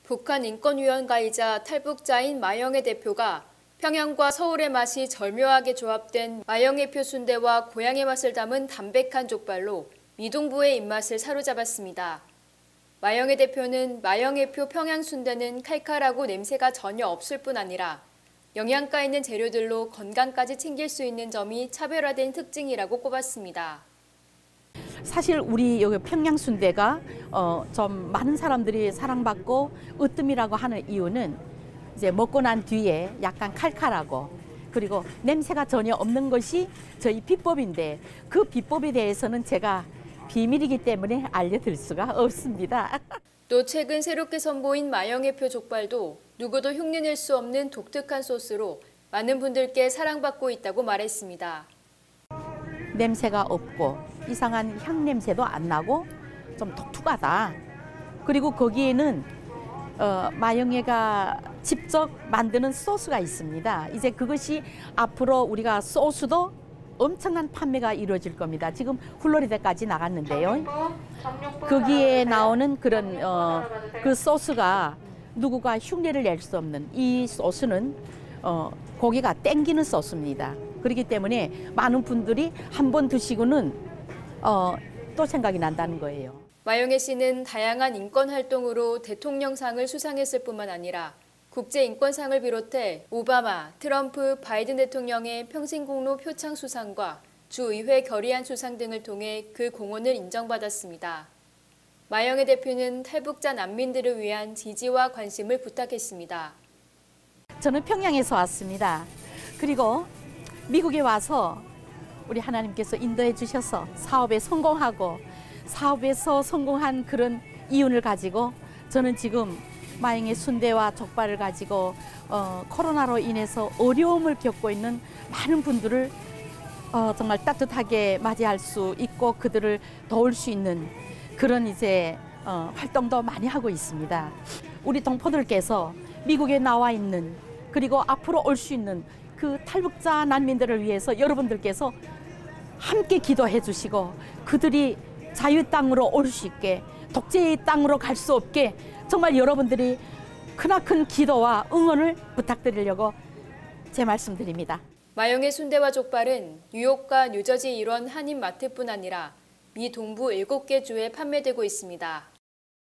북한 인권위원가이자 탈북자인 마영애 대표가 평양과 서울의 맛이 절묘하게 조합된 마영애표 순대와 고향의 맛을 담은 담백한 족발로 미동부의 입맛을 사로잡았습니다. 마영애 대표는 마영애표 평양 순대는 칼칼하고 냄새가 전혀 없을 뿐 아니라 영양가 있는 재료들로 건강까지 챙길 수 있는 점이 차별화된 특징이라고 꼽았습니다. 사실 우리 여기 평양 순대가 좀 많은 사람들이 사랑받고 으뜸이라고 하는 이유는 이제 먹고 난 뒤에 약간 칼칼하고 그리고 냄새가 전혀 없는 것이 저희 비법인데 그 비법에 대해서는 제가 비밀이기 때문에 알려드릴 수가 없습니다. 또 최근 새롭게 선보인 마영애표 족발도 누구도 흉내낼 수 없는 독특한 소스로 많은 분들께 사랑받고 있다고 말했습니다. 냄새가 없고 이상한 향 냄새도 안 나고 좀 독특하다. 그리고 거기에는 마영애가 직접 만드는 소스가 있습니다. 이제 그것이 앞으로 우리가 소스도 엄청난 판매가 이루어질 겁니다. 지금 플로리다까지 나갔는데요. 거기에 나오는 그런 그 소스가 누구가 흉내를 낼 수 없는 이 소스는 고기가 땡기는 소스입니다. 그렇기 때문에 많은 분들이 한 번 드시고는 또 생각이 난다는 거예요. 마영애 씨는 다양한 인권 활동으로 대통령상을 수상했을 뿐만 아니라 국제인권상을 비롯해 오바마, 트럼프, 바이든 대통령의 평생공로 표창 수상과 주의회 결의안 수상 등을 통해 그 공헌을 인정받았습니다. 마영애 대표는 탈북자 난민들을 위한 지지와 관심을 부탁했습니다. 저는 평양에서 왔습니다. 그리고 미국에 와서 우리 하나님께서 인도해 주셔서 사업에 성공하고 사업에서 성공한 그런 이윤을 가지고 저는 지금 마영애 순대와 족발을 가지고 코로나로 인해서 어려움을 겪고 있는 많은 분들을 정말 따뜻하게 맞이할 수 있고 그들을 도울 수 있는 그런 이제 활동도 많이 하고 있습니다. 우리 동포들께서 미국에 나와 있는 그리고 앞으로 올 수 있는 그 탈북자 난민들을 위해서 여러분들께서 함께 기도해 주시고 그들이 자유의 땅으로 올 수 있게 독재의 땅으로 갈 수 없게 정말 여러분들이 크나큰 기도와 응원을 부탁드리려고 제 말씀드립니다. 마영애 순대와 족발은 뉴욕과 뉴저지 일원 한인마트뿐 아니라 미 동부 7개 주에 판매되고 있습니다.